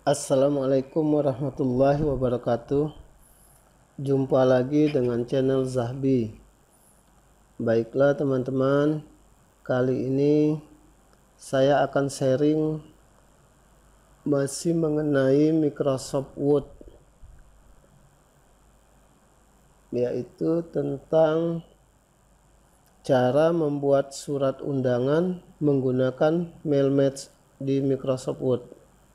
Assalamualaikum warahmatullahi wabarakatuh. Jumpa lagi dengan channel Zahbi. Baiklah teman-teman, kali ini saya akan sharing masih mengenai Microsoft Word, yaitu tentang cara membuat surat undangan menggunakan mail match di Microsoft Word.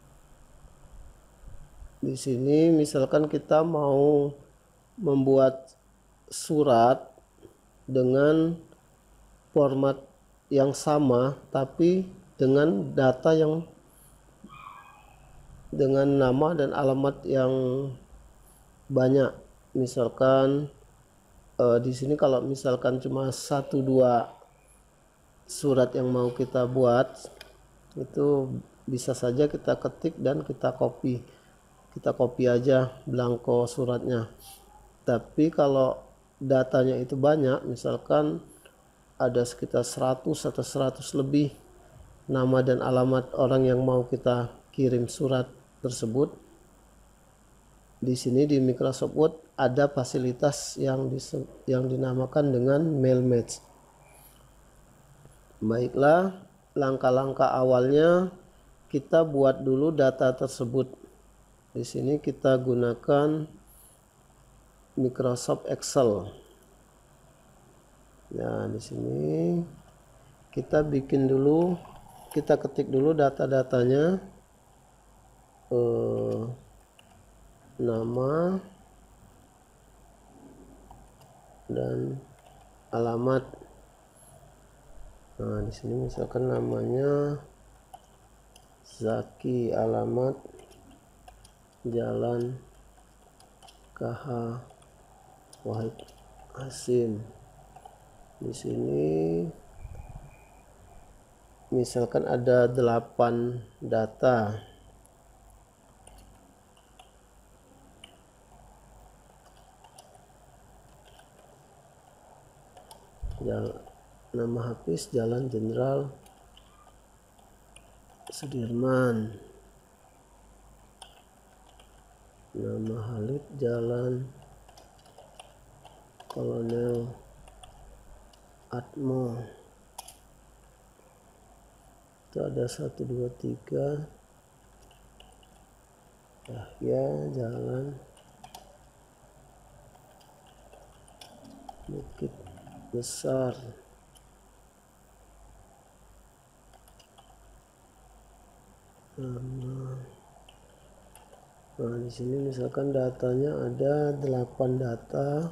Di sini misalkan kita mau membuat surat dengan format yang sama tapi dengan data yang dengan nama dan alamat yang banyak. Misalkan di sini kalau misalkan cuma 1-2 surat yang mau kita buat, itu bisa saja kita ketik dan kita copy aja blanko suratnya. Tapi kalau datanya itu banyak, misalkan ada sekitar 100 atau 100 lebih nama dan alamat orang yang mau kita kirim surat tersebut, di sini di Microsoft Word ada fasilitas yang dinamakan dengan mail match. Baiklah, langkah-langkah awalnya kita buat dulu data tersebut. Di sini kita gunakan Microsoft Excel. Nah, di sini kita ketik dulu data-datanya, nama dan alamat. Nah, di sini misalkan namanya Zaki, alamat Jalan KH Wahid Hasim. Di sini misalkan ada 8 data. Nama Hafiz Jalan Jenderal Sudirman. Nama Halid Jalan Kolonel Atmo. Itu ada 1, 2, 3. Yahya Jalan Bukit Besar. Nah, di sini misalkan datanya ada 8 data.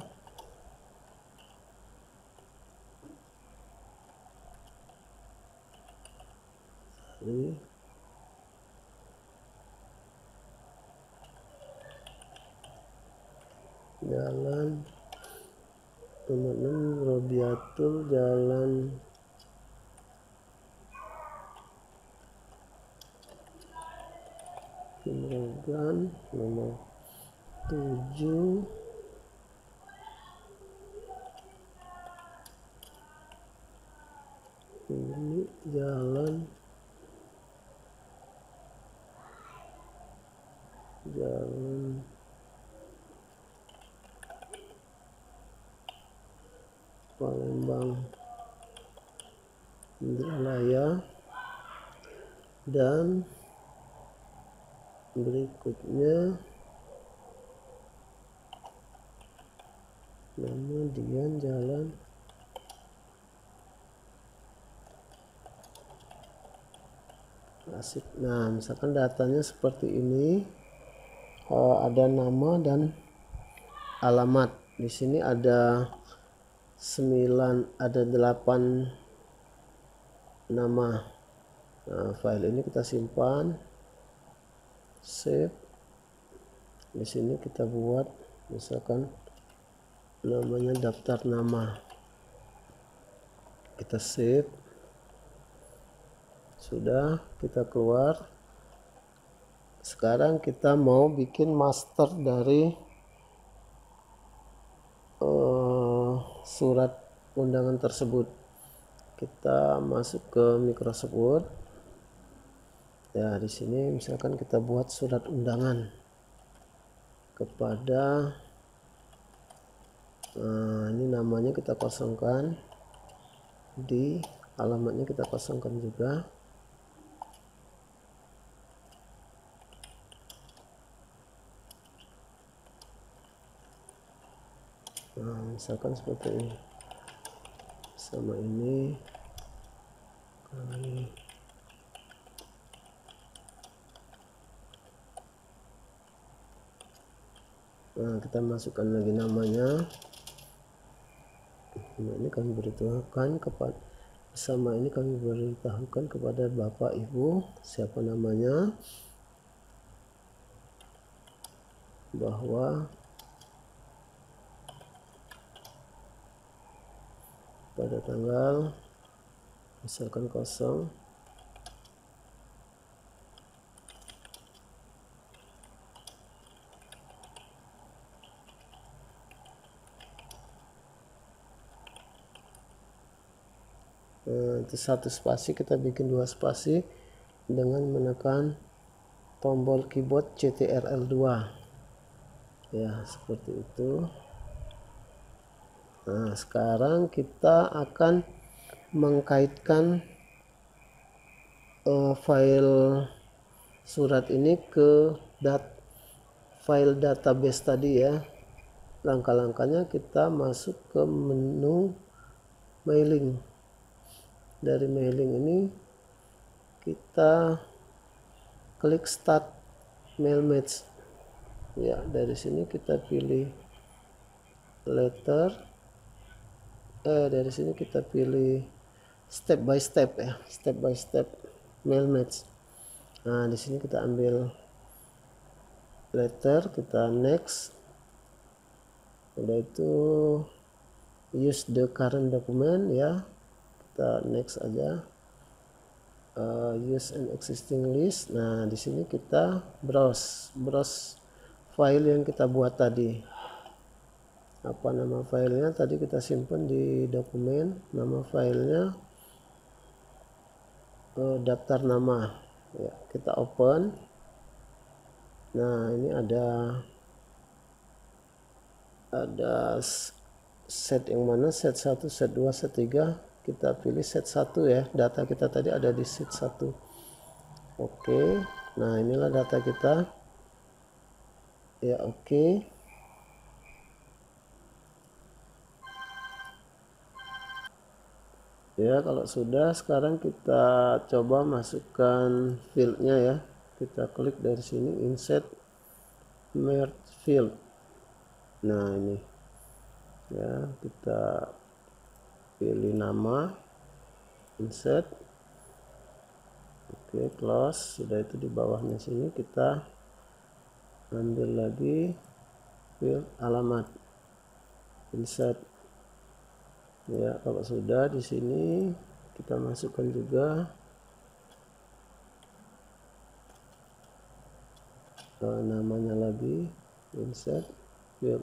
Jalan nomor 6 Robiatul Jalan Kimrogan, nomor 7 ini Jalan Palembang Indralaya. Dan berikutnya nama Dian Jalan Asik. Nah, misalkan datanya seperti ini, ada nama dan alamat. Di sini ada 8 nama. Nah, file ini kita simpan, save. Di sini kita buat misalkan namanya daftar nama. Kita save. Sudah, kita keluar. Sekarang kita mau bikin master dari surat undangan tersebut. Kita masuk ke Microsoft Word. Ya, di sini misalkan kita buat surat undangan kepada ini namanya kita kosongkan, di alamatnya kita kosongkan juga. Nah, misalkan seperti ini, sama ini kali nah, kita masukkan lagi namanya. Nah, ini kami beritahukan kepada sama ini kami beritahukan kepada Bapak Ibu siapa namanya, bahwa pada tanggal misalkan 0 itu 1 spasi, kita bikin 2 spasi dengan menekan tombol keyboard CTRL 2 ya, seperti itu. Nah, sekarang kita akan mengkaitkan file surat ini ke file database tadi ya. Langkah-langkahnya kita masuk ke menu mailing. Dari mailing ini kita klik start mail match ya. Dari sini kita pilih letter, dari sini kita pilih step by step ya, step by step mail match. Nah, di sini kita ambil letter, kita next. Udah itu use the current document ya, kita next aja. Use an existing list. Nah, di sini kita browse file yang kita buat tadi. Apa nama filenya? Tadi kita simpan di dokumen. Nama filenya daftar nama. Ya, kita open. Nah, ini ada set yang mana, set 1, set 2, set 3. Kita pilih set 1 ya, data kita tadi ada di set 1. Oke, nah inilah data kita ya. Oke, ya kalau sudah, sekarang kita coba masukkan fieldnya ya. Kita klik dari sini insert merge field. Nah, ini ya, kita pilih nama, insert, oke, close. Sudah itu di bawahnya sini kita ambil lagi field alamat, insert ya. Kalau sudah, di sini kita masukkan juga namanya lagi, insert field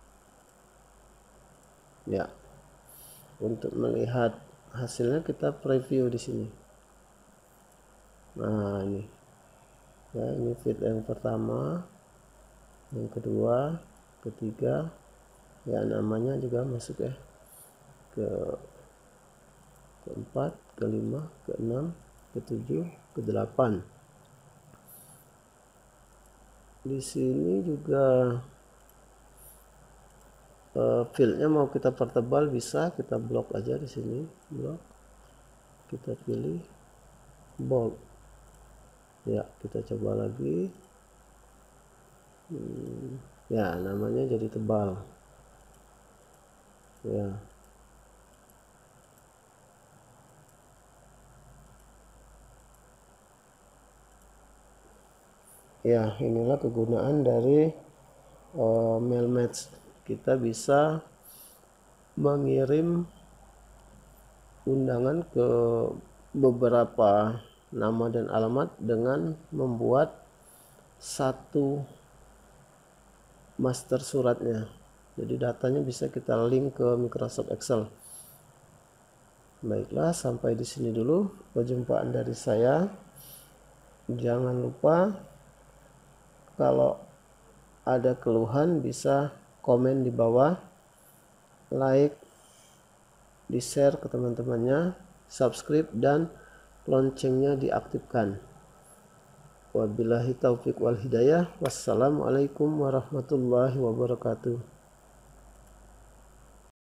ya. Untuk melihat hasilnya kita preview di sini. Nah, ini ya, ini field yang pertama, yang kedua, ketiga ya, namanya juga masuk ya, keempat, kelima, keenam, ketujuh, ke-8. Di sini juga fieldnya mau kita pertebal bisa, kita blok aja di sini, blok, kita pilih bold ya. Kita coba lagi ya, namanya jadi tebal ya. Ya, inilah kegunaan dari mail match. Kita bisa mengirim undangan ke beberapa nama dan alamat dengan membuat satu master suratnya. Jadi datanya bisa kita link ke Microsoft Excel. Baiklah, sampai di sini dulu perjumpaan dari saya. Jangan lupa kalau ada keluhan bisa komen di bawah, like, di share ke teman-temannya, subscribe dan loncengnya diaktifkan. Wabillahi taufik wal hidayah. Wassalamualaikum warahmatullahi wabarakatuh.